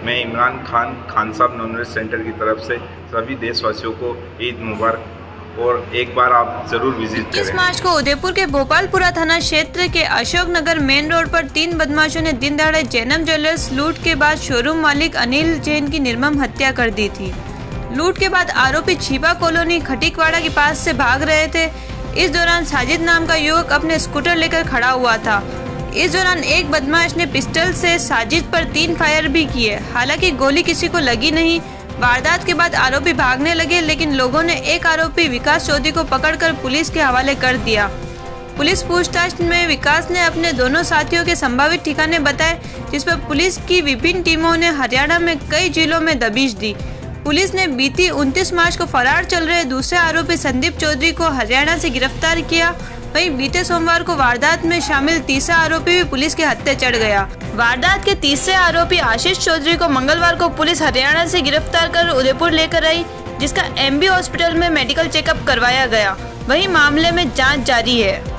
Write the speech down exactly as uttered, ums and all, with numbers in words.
मैं इमरान खान खान साहब nonveg centre की तरफ से सभी देशवासियों को ईद मुबारक और एक बार आप जरूर विजिट करें। इक्कीस मार्च को उदयपुर के भोपालपुरा थाना क्षेत्र के अशोक नगर मेन रोड पर तीन बदमाशों ने दिन दहाड़े जैनम ज्वेलर्स लूट के बाद शोरूम मालिक अनिल जैन की निर्मम हत्या कर दी थी। लूट के बाद आरोपी छिपा कॉलोनी खटीकवाड़ा के पास से भाग रहे थे। इस दौरान साजिद नाम का युवक अपने स्कूटर लेकर खड़ा हुआ था। इस दौरान एक बदमाश ने पिस्टल से साजिद पर तीन फायर भी किए। हालांकि गोली किसी को लगी नहीं। वारदात के बाद आरोपी भागने लगे, लेकिन लोगों ने एक आरोपी विकास चौधरी को पकड़कर पुलिस के हवाले कर दिया। पुलिस पूछताछ में विकास ने अपने दोनों साथियों के संभावित ठिकाने बताए, जिस पर पुलिस की विभिन्न टीमों ने हरियाणा में कई जिलों में दबिश दी। पुलिस ने बीती उनतीस मार्च को फरार चल रहे दूसरे आरोपी संदीप चौधरी को हरियाणा से गिरफ्तार किया। वहीं बीते सोमवार को वारदात में शामिल तीसरा आरोपी भी पुलिस के हत्थे चढ़ गया। वारदात के तीसरे आरोपी आशीष चौधरी को मंगलवार को पुलिस हरियाणा से गिरफ्तार कर उदयपुर लेकर आई, जिसका एमबी हॉस्पिटल में मेडिकल चेकअप करवाया गया। वहीं मामले में जांच जारी है।